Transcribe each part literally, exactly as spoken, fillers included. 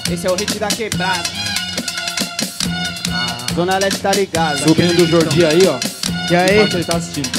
Esse é o hit da quebrada. Ah. Zona Leste tá ligado. Subindo do Jordi aí, ó. E aí? Enquanto ele tá assistindo.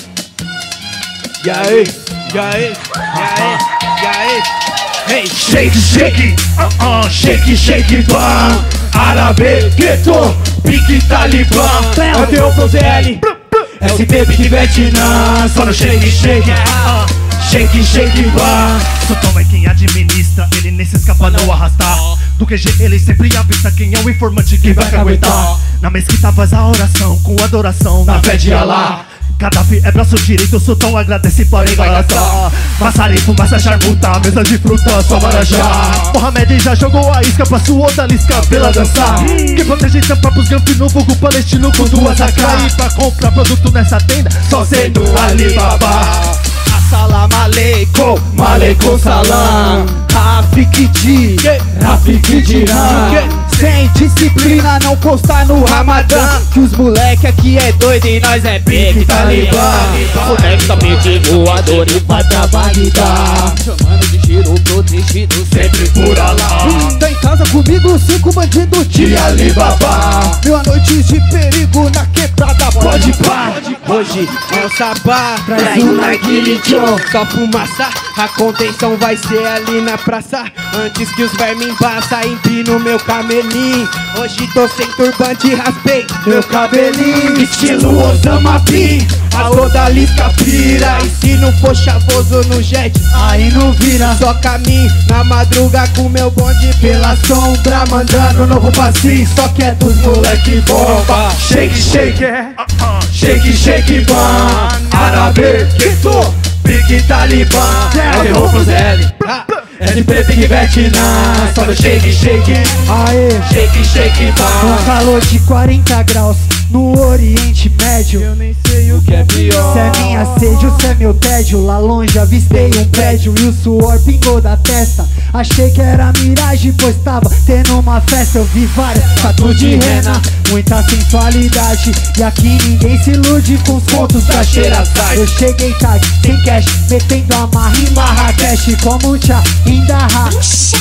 E aí? E aí? E aí? E aí? Hey, shake, shake, uh uh, shake, shake, bam. Árabe, gueto, pique talibã. É o teu Pro Z L, S P Big Vietnã. Só no shake, shake, uh uh, shake, shake, bam. Sotão é quem administra, ele nem se escapa, não arrastar. Do Q G ele sempre avista quem é o informante que vai aguentar. Na mesquita faz a oração, com adoração, na fé de Alá. Gaddafi é braço direito, o sultão agradece por engalaçar. Maçarico, massa charmuta, mesa de fruta, só marajá. Mohamed já jogou a isca pra sua odalisca pela dançar. Que protege tampa pros gampi no fogo palestino com duas A K. E pra comprar produto nessa tenda, só sendo Alibaba. Assalamu alaikum, Maleikum salam. Rafik Di, Rafik Diran. sem disciplina, não postar no Ramadã. Que os moleque aqui é doido e nós é Big Talibã. Honestamente voador e vai pra Bagdá. Chamando de giro protegido, Sempre por Alá. tá em casa comigo, cinco bandidos De Alibaba. Mil noites de perigo na quebrada, Pode pá. Hoje é o sabá, Traz um narguile, tchô. só fumaça. A contenção vai ser ali na praça. Antes que os vermes embaça, empino meu camelinho. Hoje tô sem turbante, raspei Meu cabelinho, estilo Osama Bin. a odalisca pira. E se não for chavoso no jet, Aí não vira. só caminho na madruga com meu bonde Pela sombra mandando novo passinho. Só que é dos moleque bomba. Shake, shake, é. Shake, shake, bam. Árabe, gueto, Big Talibã. É o Pro Z L, S P Big Vietnã. Só no shake, shake. Aê, Shake, shake, um bam. calor de quarenta graus no Oriente Médio. Eu nem sei o que é pior. Cê é minha sede, ou cê é meu tédio. Lá longe avistei um prédio e o suor pingou da testa. Achei que era miragem, pois tava tendo uma festa. Eu vi várias tatu de rena, muita sensualidade. E aqui ninguém se ilude com os contos da Xerazade. Eu cheguei tarde, sem cash, metendo a marra em Marrakech. Como um tchá, ainda ra.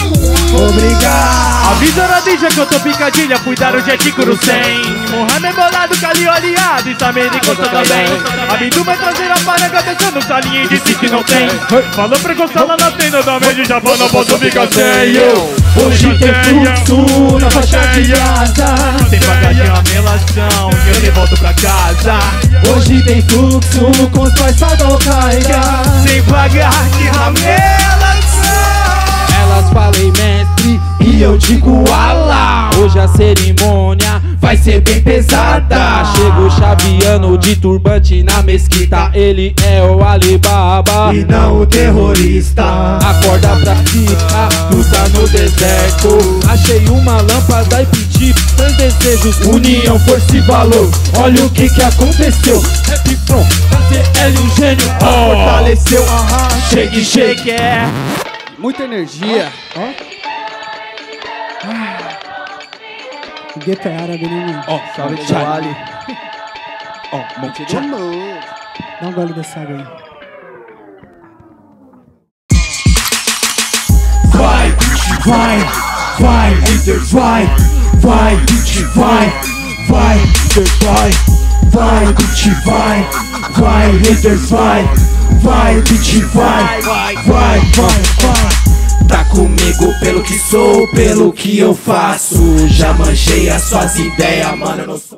Obrigado. Avisa na ninja que eu tô picadilha, fui dar o jet cru cem. Mohamed bolado, cali oleado e também de costa também. A Bindu vai trazer a paranga deixando salinha e disse que não tem. Falou pra encostar lá na tenda da média já falou, não posso ficar sem eu. Hoje tem fluxo na faixa de Gaza. Sem pagar de ramelação, eu nem volto pra casa. Hoje tem fluxo com os pais do Caiga. Sem pagar de ramelação. Elas falei mestre E eu digo Alá. hoje a cerimônia Vai ser bem pesada. Chego chaveando de turbante na mesquita. Ele é o Alibaba E não o terrorista. Acorda pra ficar, luta no deserto. Achei uma lâmpada e pedi três desejos. União, força e valor. Olha o que que aconteceu. Rap From, K C L, um gênio. Oh. Fortaleceu, aham. Shake, shake, é. Muita energia. O gueto é árabe, né, mano? Ó, Salve, Monte tchau. Ali. Ó, Monte Ali. Dá um gole dessa água aí. Vai, bitch, vai, vai, haters, vai, vai, bitch, vai, vai, haters, vai, vai, bitch, vai, vai, haters, vai, vai, bitch, vai, vai, vai, vai. Tá comigo pelo que sou, pelo que eu faço. Já manjei as suas ideias, mano, eu não sou